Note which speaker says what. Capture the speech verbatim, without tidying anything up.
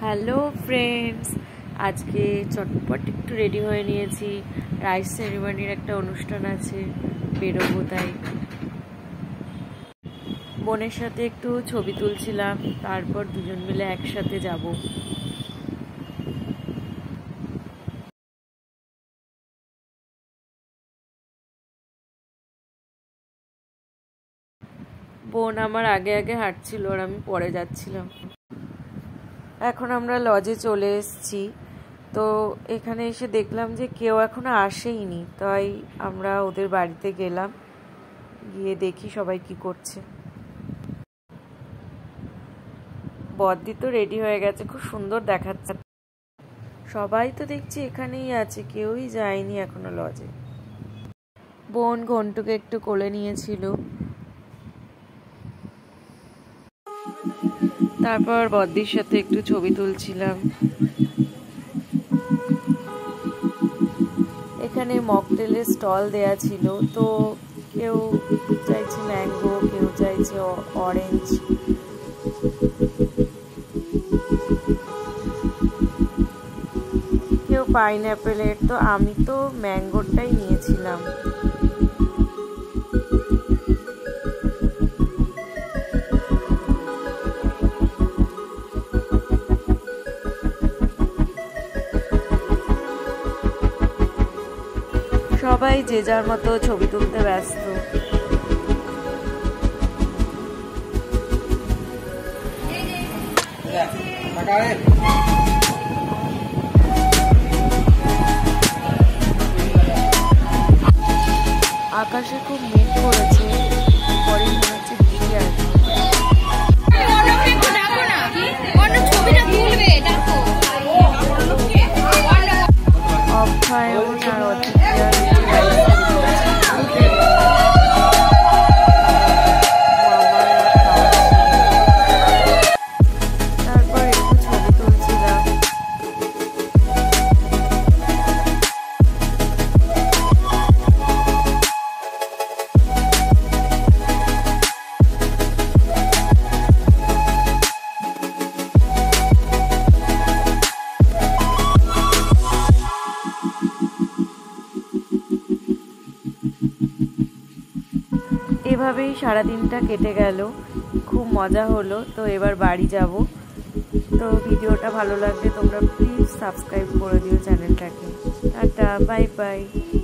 Speaker 1: Hello friends, আজকে চটপট একটু রেডি হয়ে নিয়েছি। রাইস সেরিমনির একটা অনুষ্ঠান আছে, বেরোবো তাই। বোনের সাথে একটু ছবি তুলছিলাম, তারপর দুজন মিলে একসাথে যাব। বোন আমার আগে আগে হাঁটছিল আর আমি পরে যাচ্ছিলাম। এখন আমরা লজে চলে এসেছি। তো এখানে এসে দেখলাম যে কেউ এখনো আসেইনি, তাই আমরা ওদের বাড়িতে গেলাম, গিয়ে দেখি সবাই কি করছে। বদ্দি তো রেডি হয়ে গেছে, খুব সুন্দর দেখাচ্ছে। সবাই তো দেখছি এখানেই আছে, কেউই যায়নি এখনো লজে। বোন ঘন্টুকে একটু কোলে নিয়েছিল, তারপর বদ্দির সাথে একটু ছবি তুলছিলাম। এখানে মকটেলের স্টল দেয়া ছিল, তো কেউ চাইছে ম্যাঙ্গো, কেউ চাইছে অরেঞ্জ। কেউ পাইনঅ্যাপেলের, তো আমি তো ম্যাঙ্গোরটাই নিয়েছিলাম। সবাই যে যার মতো ছবি তুলতে ব্যস্ত। আকাশে খুব মেঘ করেছে, পরে মনে হচ্ছে বৃষ্টি আসবে। অক্ষয়ন আর অধিকার তারপর একটু ছবি তুলছিলাম। এভাবেই সারাদিনটা কেটে গেল, খুব মজা হলো। তো এবার বাড়ি যাব। তো ভিডিওটা ভালো লাগলে তোমরা প্লিজ সাবস্ক্রাইব করে দিও চ্যানেলটাকে। Tata, bye by.